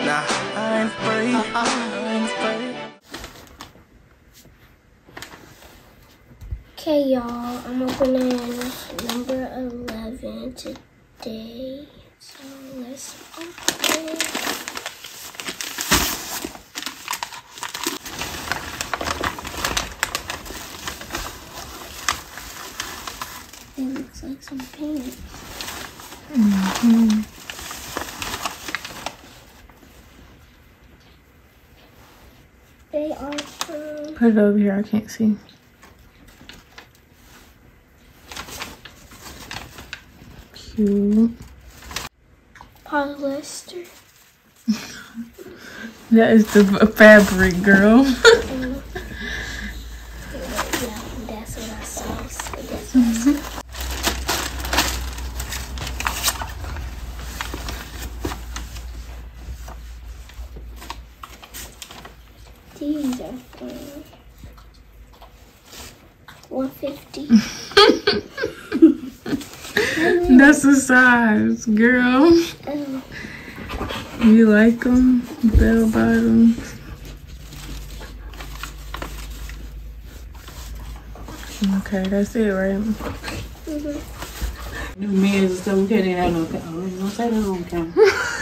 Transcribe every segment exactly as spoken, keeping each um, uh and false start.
Nah, I ain't afraid. I ain't afraid. Okay, y'all, I'm opening number eleven today. So let's open it. It looks like some paint. Mm-hmm. They are from... Put it over here, I can't see. Cute. Polyester. That is the fabric, girl. um, yeah, that's what I saw. So that's what I saw. These are from one fifty. That's the size, girl. Oh. You like them? Bell bottoms. Okay, that's it, right? Mm-hmm. New men and stuff, we can't even have no camera. Don't say that on camera.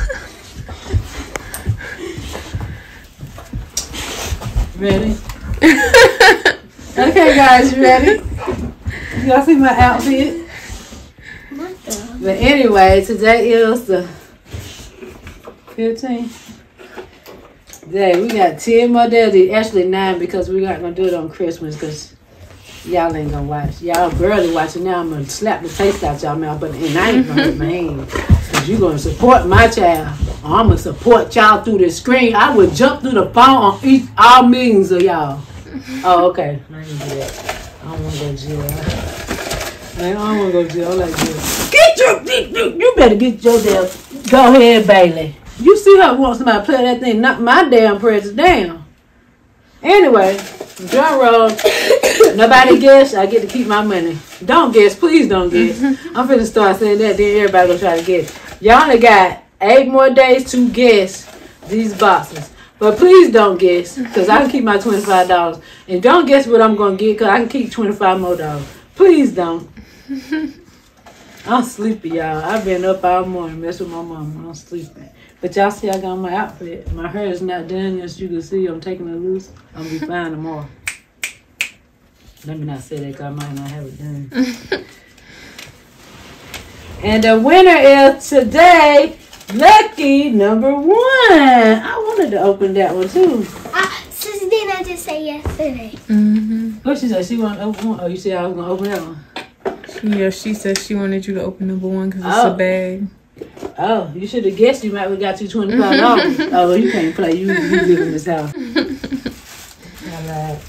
Ready? Okay, guys, you ready? Y'all see my outfit? But anyway, today is the fifteenth day. We got ten more days. Actually nine because we're not going to do it on Christmas because y'all ain't going to watch. Y'all barely watching now. I'm going to slap the taste out y'all mouth, but and I ain't going to hurt my hand. Because you're going to support my child. Or I'm going to support y'all through the screen. I would jump through the phone on each, all millions of y'all. Oh, okay. I ain't do that. I don't want to go to jail. I don't want to go to jail like this. Get your, you, you better get your damn, go ahead, Bailey. You see her want somebody to play that thing, knock my damn presents down. Anyway, drum roll. Nobody guess, I get to keep my money. Don't guess, please don't guess. I'm finna start saying that, then everybody gonna try to guess. Y'all only got eight more days to guess these boxes. But please don't guess, because I can keep my twenty-five dollars. And don't guess what I'm gonna get, because I can keep twenty-five more dollars. Please don't. I'm sleepy, y'all. I've been up all morning messing with my mama. I'm sleepy. But y'all see I got my outfit. My hair is not done, as you can see. I'm taking it loose. I'm going to be fine tomorrow. Let me not say that because I might not have it done. And the winner is today, lucky number one. I wanted to open that one too. Uh, Sis, didn't I just say yesterday? Mm-hmm. What she said? She wanted to open one? Oh, you said I was going to open that one? Yeah, she said she wanted you to open number one because it's Oh. a bag. Oh, you should have guessed. You might have got you twenty-five dollars. Oh, well, you can't play. You, you live in this house. All right.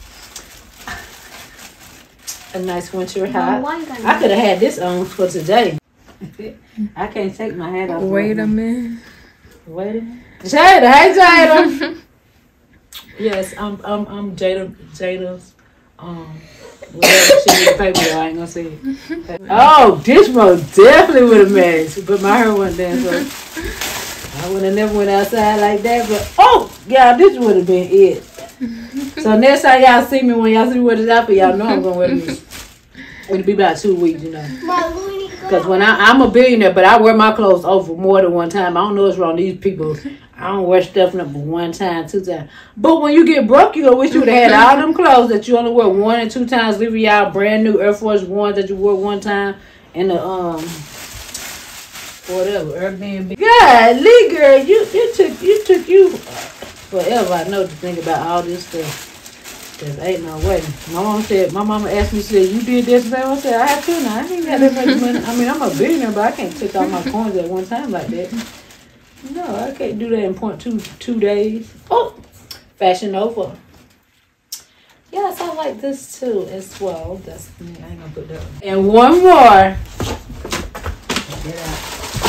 A nice winter hat. I could have had this on for today. I can't take my hat off. Wait right a now. minute. Wait a minute. Jada, hey Jada. Yes, I'm I'm I'm Jada Jada's um whatever she need to pay me, I ain't gonna say it. Oh, this one definitely would have matched, but my hair wasn't there, so I would have never went outside like that. But oh, yeah, this would have been it. So next time y'all see me, when y'all see me wear this outfit, y'all know I'm gonna wear this. It'll be about two weeks, you know. Because when I, I'm a billionaire, but I wear my clothes over more than one time. I don't know what's wrong with these people. I don't wear stuff number one time, two times. But when you get broke, you gonna wish you would have had all them clothes that you only wear one and two times, leaving y'all brand new Air Force Ones that you wore one time in the um whatever Airbnb. God, Lee girl, you you took you took you forever. I know to think about all this stuff. There ain't no way. My mom said, my mama asked me, she said, you did this, man? I said, I have to now. I ain't got that much money. I mean, I'm a billionaire, but I can't take all my coins at one time like that. No, I can't do that in point two two days. Oh, Fashion Nova. Yes, I like this too as well. That's me. I ain't gonna put that one. And one more. Get out.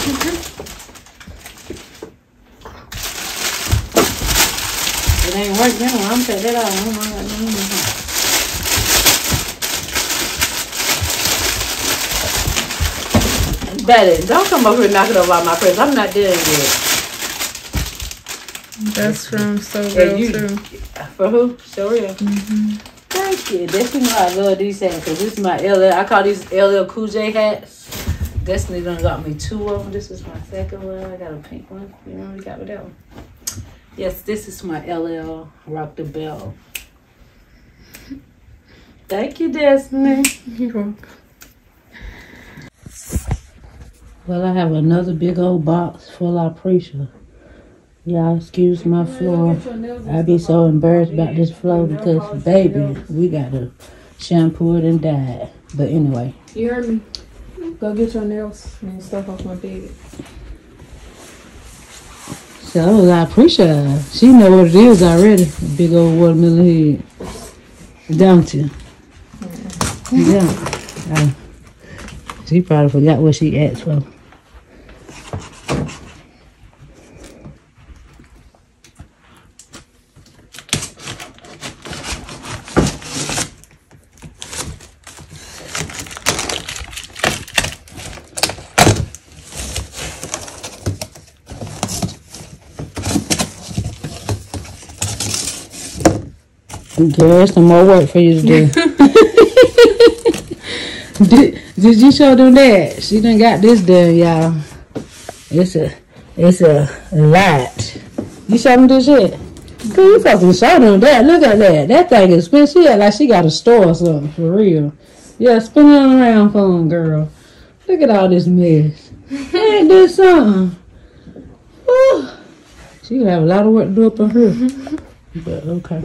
It ain't work now. I'm taking that out. Oh my God. Betty, don't come over here and knock it over all my face. I'm not doing it. That's from So And Real you- too. For who? So real. Mm-hmm. Thank you. That's you know I love these hats because this is my L L. I call these L L Cool J hats. Destiny done got me two of them. This is my second one. I got a pink one. You know, we got with that one. Yes, this is my L L Rock the Bell. Thank you, Destiny. You're welcome. Well, I have another big old box full of Precia. Y'all excuse my floor. I be so embarrassed about this floor because, baby, we got to shampoo it and dye it. But anyway. You heard me. Go get your nails and stuff off my bed. So I appreciate her. She know what it is already. A big old watermelon head. Don't you? Yeah. Uh, she probably forgot what she asked for. Girl, some more work for you to do. did, did you show them that? She done got this done, y'all. It's a, it's a lot. You show them this shit? Girl, you fucking show them that. Look at that. That thing is spin. She act like she got a store or something, for real. Yeah, spin it around for them, girl. Look at all this mess. Ain't this something? Whew. She gonna have a lot of work to do up on her. But okay.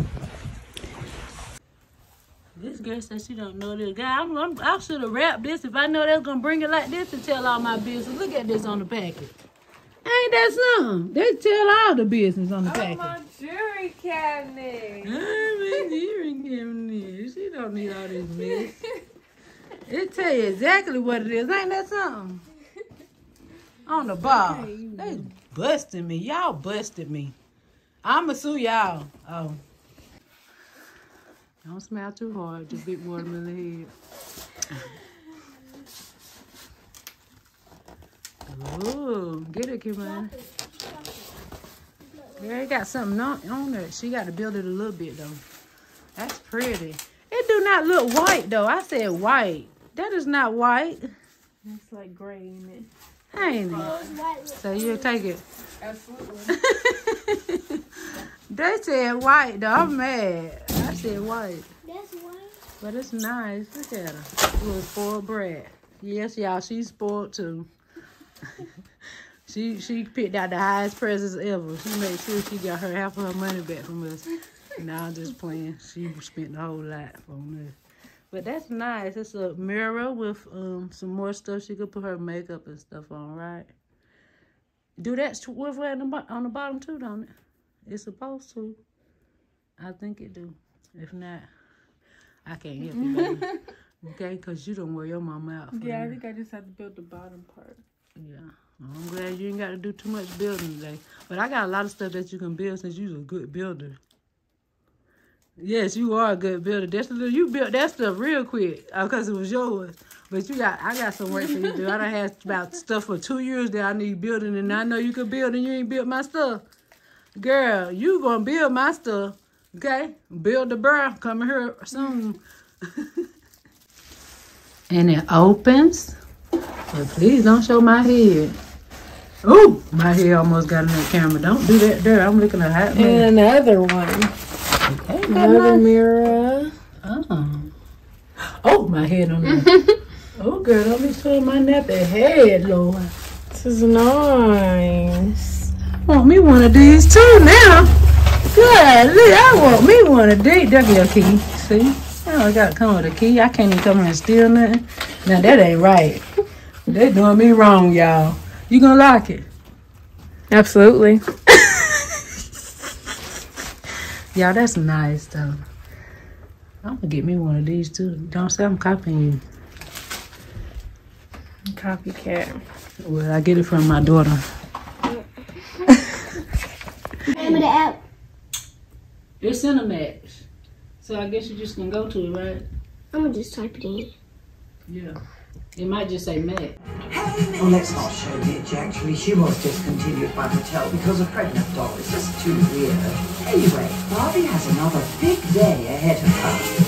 This girl said she don't know this. Guy, I'm, I'm, I should have wrapped this if I know they was going to bring it like this and tell all my business. Look at this on the packet. Ain't that something? They tell all the business on the packet. Oh, my jewelry cabinet. I'm in jewelry cabinet. She don't need all this mess. It tell you exactly what it is. Ain't that something? On the bar. They busted me. Y'all busted me. I'ma sue y'all. Oh. Don't smile too hard, just big watermelon head. Ooh, get it, Kimani. Girl, it got something on, on it. She got to build it a little bit, though. That's pretty. It do not look white, though. I said white. That is not white. It's like gray, ain't it? Ain't it? So you'll take it. Absolutely. They said white, though. I'm mad. I said white. That's white. But it's nice. Look at her. Little spoiled brat. Yes, y'all, she's spoiled too. she she picked out the highest presents ever. She made sure she got her half of her money back from us. Now I'm just playing. She spent the whole lot on us. But that's nice. It's a mirror with um some more stuff. She could put her makeup and stuff on, right? Do that with her on the, on the bottom too, don't it? It's supposed to. I think it do. If not, I can't help you, baby. Okay? Because you don't wear your mama out for Yeah, I me. think I just have to build the bottom part. Yeah. I'm glad you ain't got to do too much building today. But I got a lot of stuff that you can build since you're a good builder. Yes, you are a good builder. That's the, you built that stuff real quick because it was yours. But you got, I got some work for you to do. I done had about stuff for two years that I need building, and I know you can build, and you ain't built my stuff. Girl, you gonna build my stuff, okay? Build the bra coming here soon. And it opens, but please don't show my head. Oh, my head almost got in that camera. Don't do that there. I'm looking at hot man. And another one. Okay, Another nice. mirror. Oh. Oh, my head on there. Oh, girl, don't be showing my nappy head, Lord. This is nice. I want me one of these too now. Good, look, I want me one of these. There's your key. See? I got to come with a key. I can't even come here and steal nothing. Now, that ain't right. They doing me wrong, y'all. You gonna like it? Absolutely. Y'all, that's nice, though. I'm gonna get me one of these too. Don't say I'm copying you. Copycat. Well, I get it from my daughter. Name of the app. It's Cinemax. So I guess you just gonna go to it, right? I'm gonna just type it in. Yeah. It might just say Meg. Oh, let's not show Midge, actually. She was discontinued by Mattel because a pregnant doll is just too weird. Anyway, Barbie has another big day ahead of her.